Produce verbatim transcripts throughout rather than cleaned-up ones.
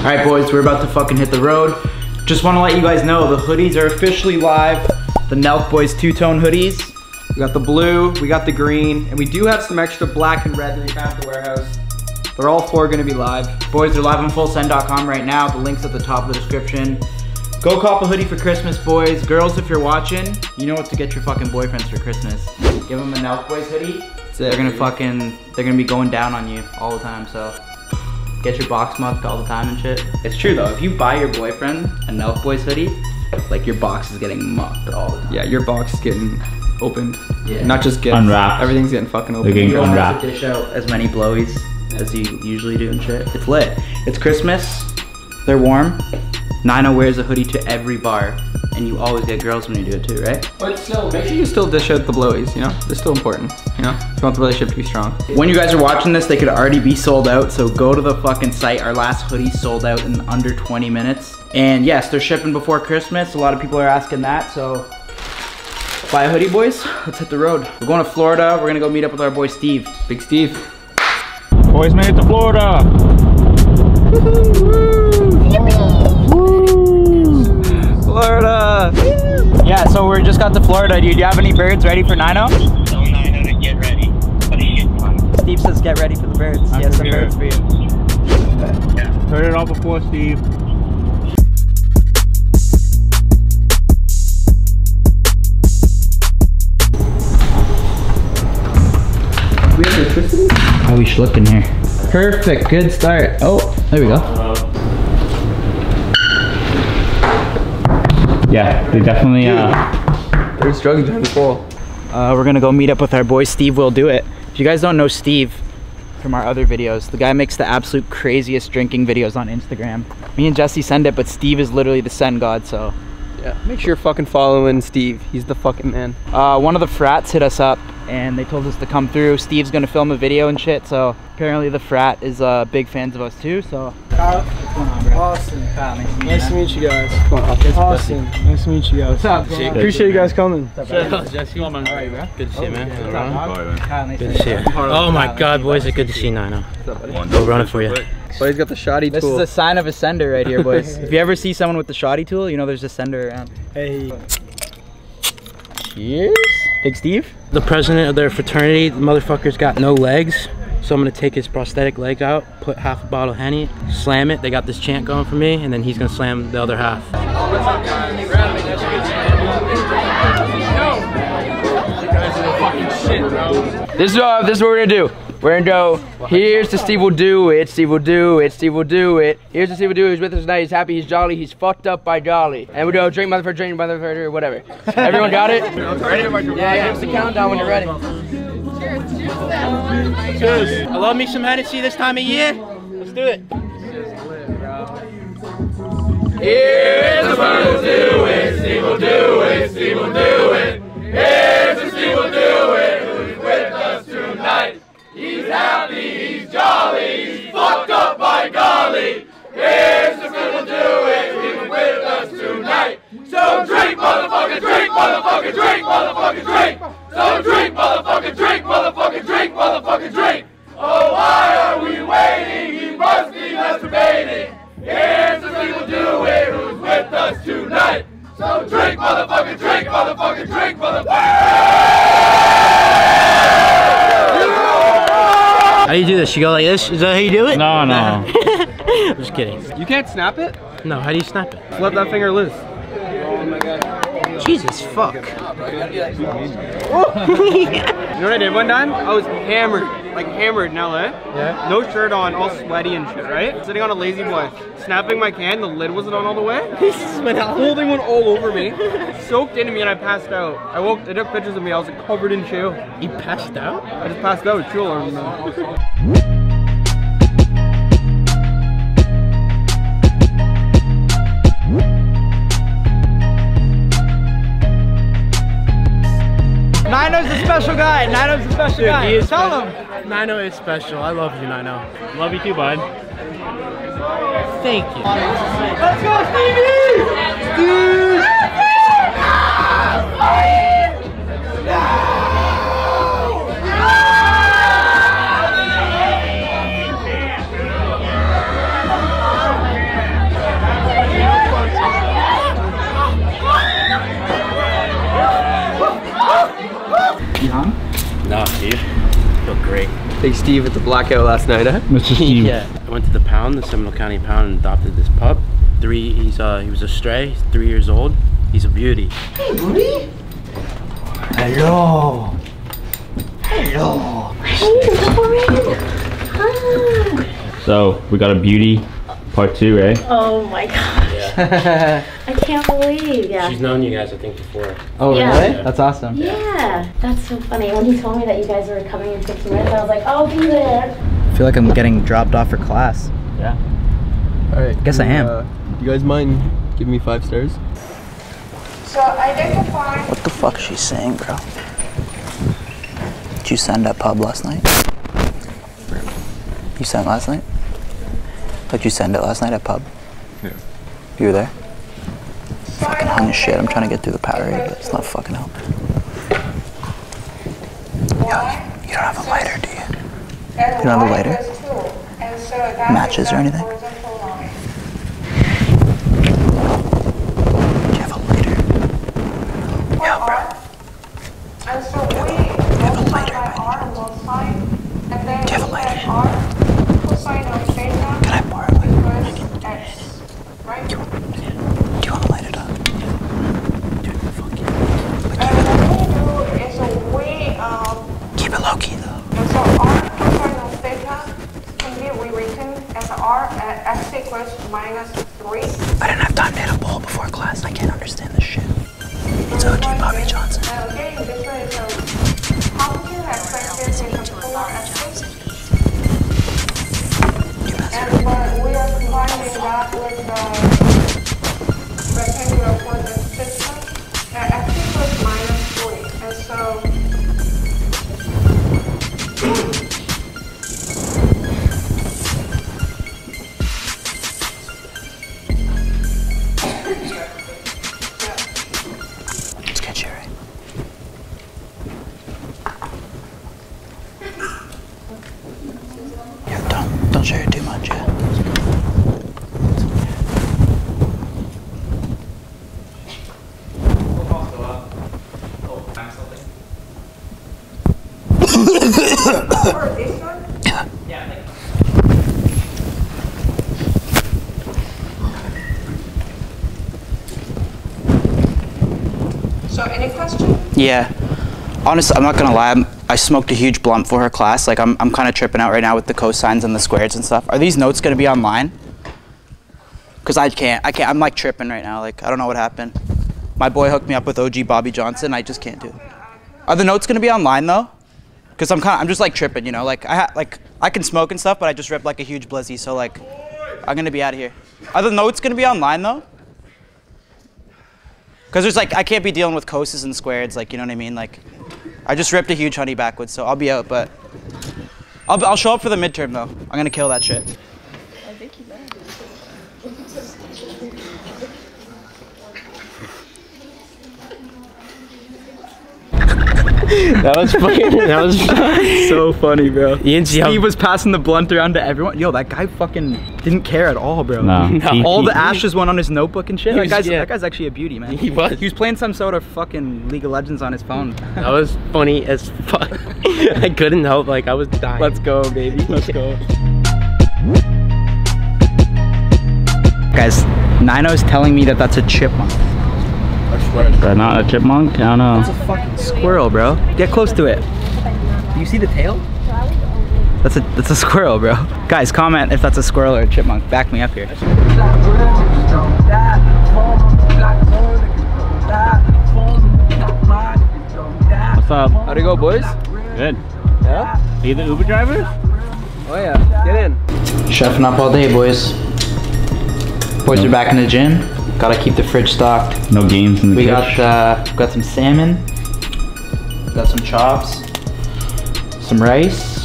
right, boys, we're about to fucking hit the road. Just want to let you guys know the hoodies are officially live. The Nelk Boys two-tone hoodies. We got the blue, we got the green, and we do have some extra black and red that we found at the warehouse. They're all four gonna be live. Boys, they're live on full send dot com right now. The link's at the top of the description. Go cop a hoodie for Christmas, boys. Girls, if you're watching, you know what to get your fucking boyfriends for Christmas. Give them a Nelk Boys hoodie. They're gonna fucking, they're gonna be going down on you all the time, so. Get your box mucked all the time and shit. It's true though, if you buy your boyfriend a Nelk Boys hoodie, like your box is getting mucked all the time. Yeah, your box is getting opened. Yeah. Not just gifts. Unwrapped. Everything's getting fucking opened. They're getting You don't unwrapped. have to dish out as many blowies as you usually do and shit. It's lit. It's Christmas. They're warm. Nino wears a hoodie to every bar, and you always get girls when you do it too, right? But still, make sure you still dish out the blowies, you know? They're still important, you know? If you want the relationship to be strong. When you guys are watching this, they could already be sold out, so go to the fucking site. Our last hoodie sold out in under twenty minutes. And yes, they're shipping before Christmas. A lot of people are asking that, so buy a hoodie, boys. Let's hit the road. We're going to Florida. We're gonna go meet up with our boy Steve. Big Steve. Boys made it to Florida. Florida! Yeah, so we just got to Florida, dude. Do you have any birds ready for Nino? Tell Nino to get ready. But he gets one. Steve says get ready for the birds. He has some birds for you. Turn it off before Steve. We have electricity? Oh, we should look in here. Perfect, good start. Oh, there we go. Yeah, they definitely, uh... They're struggling to pull. Uh, we're gonna go meet up with our boy Steve Will Do It. If you guys don't know Steve from our other videos, the guy makes the absolute craziest drinking videos on Instagram. Me and Jesse send it, but Steve is literally the send god, so. Yeah, make sure you're fucking following Steve. He's the fucking man. Uh, one of the frats hit us up and they told us to come through. Steve's gonna film a video and shit, so apparently the frat is uh, big fans of us too, so. Kyle, What's going on, bro? awesome. Kyle, nice to meet you, Nice to man. meet you guys. Awesome. Awesome. Nice to meet you guys. What's up? Appreciate you guys coming. Jesse, All right, bro. good to see you, man. What's up, dog? Kyle, nice Good to see you. Oh my God, boys, it's good to see you, Nino. We'll run it for you. But he's got the shoddy This tool. is a sign of a sender right here, boys. If you ever see someone with the shoddy tool, you know there's a sender around. Hey. Cheers. Big Steve. The president of their fraternity, the motherfucker's got no legs. So I'm gonna take his prosthetic leg out, put half a bottle of Henny, slam it. They got this chant going for me, and then he's gonna slam the other half. This is, uh, this is what we're gonna do. We're gonna go, here's to Steve Will Do It, Steve Will Do It, Steve Will Do It. Here's to Steve Will Do It, he's with us tonight, he's happy, he's jolly, he's fucked up by jolly. And we go, drink motherfucker, drink motherfucker, whatever. Everyone got it? Ready? Yeah, yeah, it's the countdown when you're ready. Cheers. I love me some Hennessy this time of year. Let's do it. Here's the Steve Will Do It, Steve Will Do It, Steve Will Do It. Here's the Steve Will Do It, who's with us tonight. He's happy, he's jolly, he's fucked up by golly. Here's the Steve Will Do It, he's with us tonight. So drink, motherfucker, drink, motherfucker, drink, motherfucker, drink. So drink, motherfucker, drink, motherfucker, drink, motherfucker, drink. Oh, why are we waiting? He must be masturbating. Here's the Steve Will Do It, who's with us tonight. So drink, motherfucker, drink, motherfucker, drink, motherfucker. How do you do this? You go like this? Is that how you do it? No, no. I'm just kidding. You can't snap it? No, how do you snap it? Let that finger loose. Jesus, fuck. You know what I did one time? I was hammered, like hammered in L A. Yeah. No shirt on, all sweaty and shit, right? Sitting on a lazy boy, snapping my can, the lid wasn't on all the way. Holding one all over me, soaked into me, and I passed out. I woke, they took pictures of me, I was like covered in chill. You passed out? I just passed out with chill alarm. Nino's a special guy. Nino's a special guy. He is Tell special. him. Nino is special. I love you, Nino. Love you too, bud. Thank you. Let's go, Stevie! Steve! Big Steve at the blackout last night, huh? Mister Steve. Yeah. I went to the pound, the Seminole County pound, and adopted this pup. Three, he's uh, he was a stray, he's three years old. He's a beauty. Hey, booty. Hello. Hello. So we got a beauty part two, eh? Oh my gosh. Yeah. I can't believe, yeah. She's known you guys, I think, before. Oh, Yeah. really? Yeah. That's awesome. Yeah, that's so funny. When he told me that you guys were coming in fifteen minutes, I was like, I'll be there. I feel like I'm getting dropped off for class. Yeah. All right. Guess I am. Uh, you guys mind giving me five stars? So identify. What the fuck is she saying, bro? Did you send at pub last night? You sent last night? Did you send it last night at pub? Yeah. You were there? Fucking hung as shit. I'm trying to get through the Powerade, but it's not fucking helping. Yo, you, you don't have a lighter, do you? You don't have a lighter? Matches or anything? Do you have a lighter? Yo, bro. And so we Do you have a lighter, man? R will sign, and then Do you have a lighter? R will sign on data Can I borrow it? equals X, right? Do you want to light it up? Dude, fuck you. And what we do is a we, um, Keep it low key, though. and so R cosine of theta can be rewritten as R at X equals minus three. I didn't have time to hit a ball before class. I can't understand this shit. It's O G Bobby Johnson. And again, this way is a positive expected in the polar axis. And but we are combining that with the rectangular coordinate system at X equals minus three. And so Let's get you right. Yeah, don't don't share it too much, yeah. or this one. So any question? Yeah. Honestly, I'm not gonna lie. I'm, I smoked a huge blunt for her class. Like, I'm, I'm kind of tripping out right now with the cosines and the squares and stuff. Are these notes gonna be online? Cause I can't. I can't. I'm like tripping right now. Like, I don't know what happened. My boy hooked me up with O G Bobby Johnson. I just can't do it. Are the notes gonna be online though? Cause I'm kind of. I'm just like tripping. You know. Like I ha like I can smoke and stuff, but I just ripped like a huge blizzy. So like, I'm gonna be out of here. Are the notes gonna be online though? Cause there's like I can't be dealing with coses and squares. Like, you know what I mean? Like. I just ripped a huge honey backwards, so I'll be out, but I'll, I'll show up for the midterm, though. I'm gonna kill that shit. I think you better. That was fucking. That was So funny, bro. You didn't see how- Steve was passing the blunt around to everyone. Yo, that guy fucking didn't care at all, bro. No. He- All he- the ashes went on his notebook and shit. He That was- guy's, yeah. that guy's actually a beauty, man. He was. He was playing some sort of fucking League of Legends on his phone. That was funny as fuck. I couldn't help, like, I was dying. Let's go, baby. Let's go. Guys, Nino's telling me that that's a chipmunk. Is that not a chipmunk? I don't know. It's a fucking squirrel, bro. Get close to it. Do you see the tail? That's a that's a squirrel, bro. Guys, comment if that's a squirrel or a chipmunk. Back me up here. What's up? How'd it go, boys? Good. Yeah. Are you the Uber driver? Oh yeah. Get in. Chefing up all day, boys. Boys are back in the gym. Gotta keep the fridge stocked. No games in the We kitchen. got uh, got some salmon. Got some chops. Some rice.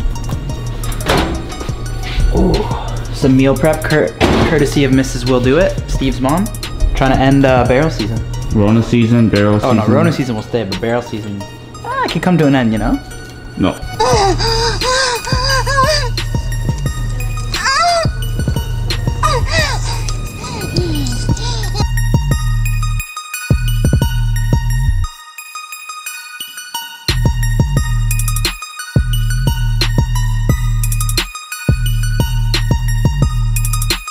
Ooh, some meal prep cur courtesy of Missus Will Do It, Steve's mom. Trying to end uh, barrel season. Rona season, barrel Oh season. no, Rona season will stay, but barrel season, ah, it can come to an end, you know? No.